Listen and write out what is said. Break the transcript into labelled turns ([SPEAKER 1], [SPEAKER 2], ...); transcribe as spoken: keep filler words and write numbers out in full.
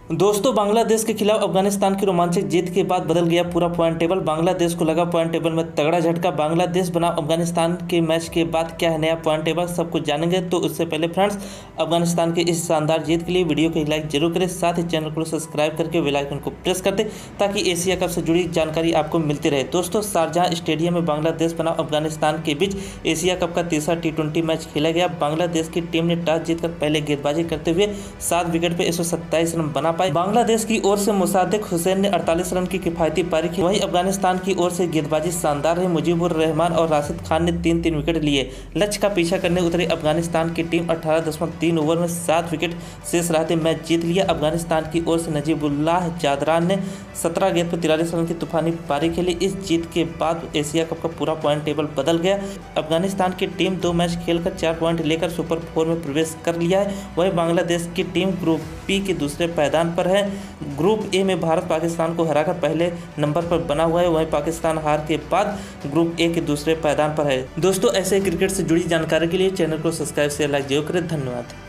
[SPEAKER 1] दोस्तों, बांग्लादेश के खिलाफ अफगानिस्तान की रोमांचक जीत के बाद बदल गया पूरा पॉइंट टेबल। बांग्लादेश को लगा पॉइंट टेबल में तगड़ा झटका। बांग्लादेश बनाम अफगानिस्तान के मैच के बाद क्या है नया पॉइंट टेबल, सब कुछ जानेंगे। तो उससे पहले फ्रेंड्स, अफगानिस्तान की इस शानदार जीत के लिए वीडियो को लाइक जरूर करें, साथ ही चैनल को सब्सक्राइब करके बेल आइकन को प्रेस कर दें ताकि एशिया कप से जुड़ी जानकारी आपको मिलती रहे। दोस्तों, शारजाह स्टेडियम में बांग्लादेश बनाम अफगानिस्तान के बीच एशिया कप का तीसरा टी ट्वेंटी मैच खेला गया। बांग्लादेश की टीम ने टॉस जीतकर पहले गेंदबाजी करते हुए सात विकेट पर एक सौ सत्ताईस रन बना पाए। बांग्लादेश की ओर से मुसादिक हुसैन ने अड़तालीस रन की किफायती पारी की। वहीं अफगानिस्तान की ओर से गेंदबाजी शानदार है। मुजीबुर रहमान और राशिद खान ने तीन तीन विकेट लिए। लक्ष्य का पीछा करने उतरी अफगानिस्तान की टीम अठारह दशमलव तीन ओवर में सात विकेट शेष रहते मैच जीत लिया। अफगानिस्तान की ओर से नजीबुल्लाह जादरान ने सत्रह गेंद पर तिरालीस रन की तूफानी पारी खेली। इस जीत के बाद एशिया कप का पूरा पॉइंट टेबल बदल गया। अफगानिस्तान की टीम दो मैच खेलकर चार पॉइंट लेकर सुपर फोर में प्रवेश कर लिया है। वहीं बांग्लादेश की टीम ग्रुप बी के दूसरे पायदान पर है। ग्रुप ए में भारत पाकिस्तान को हराकर पहले नंबर पर बना हुआ है। वहीं पाकिस्तान हार के बाद ग्रुप ए के दूसरे पायदान पर है। दोस्तों, ऐसे क्रिकेट से जुड़ी जानकारी के लिए चैनल को सब्सक्राइब शेयर लाइक जरूर करें। धन्यवाद।